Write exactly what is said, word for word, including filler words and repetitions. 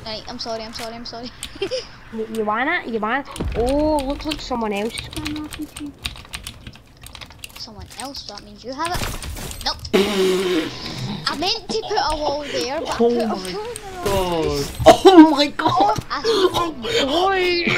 Right, I'm sorry, I'm sorry, I'm sorry. you, you want it? You want it? Oh, looks like someone else is going off with you. Someone else, that means you have it. Nope. I meant to put a wall there, but Oh I put a my wall in the wrong god. place. Oh my god. I Oh,